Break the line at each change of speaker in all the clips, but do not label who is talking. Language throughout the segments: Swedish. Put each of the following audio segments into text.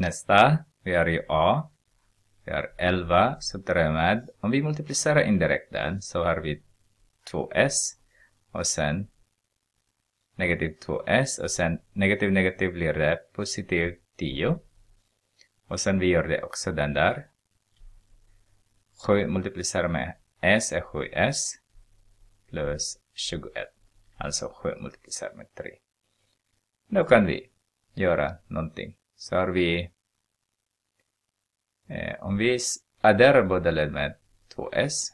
Nästa, vi har ju A. Vi har 11 subtraherar med. Om vi multiplicerar indirekt den så har vi 2s. Och sen negativ 2s. Och sen negativ blir det positiv 10. Och sen vi gör det också den där. 7 multiplicerar med s är 7s. Plus 21. Alltså 7 multiplicerar med 3. Då kan vi göra någonting. Så har vi, om vi adderar båda led med 2s.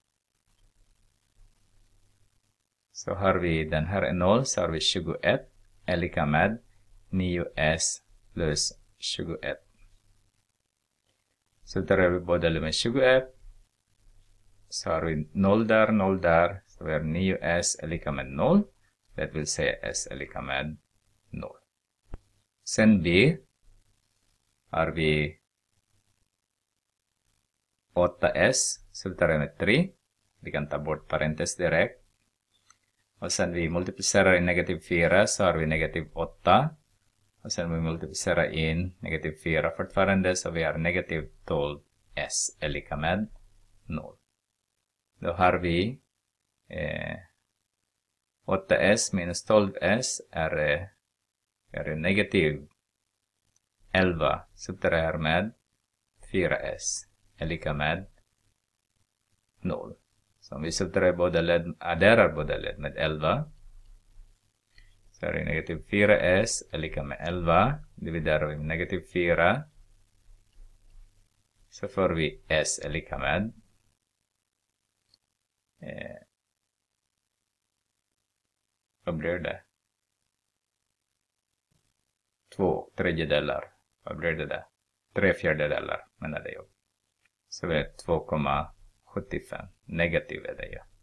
Så har vi, den här är 0, så har vi 21 är lika med 9s plus 21. Så tar vi båda led med 21. Så har vi 0 där. Så vi har 9s är lika med 0. Det vill säga s är lika med 0. Sen b har vi 8s. Så vi tar det med 3. Vi kan ta bort parentes direkt. Och sen vi multiplicerar in negativ 4 så har vi negativ 8. Och sen vi multiplicerar in negativ 4 fortfarande så vi har negativ 12s är lika med 0. Då har vi 8s minus 12s är negativ 11. Subtraherar med 4s är lika med 0. Så om vi adderar båda led med 11. Så är det negativ 4s är lika med 11. Dividerar vi med negativ 4. Så får vi s är lika med vad blir det? 2/3. Vad blir det där? 3/4 menar det jag. Så det är 2,75. Negativ är det ja.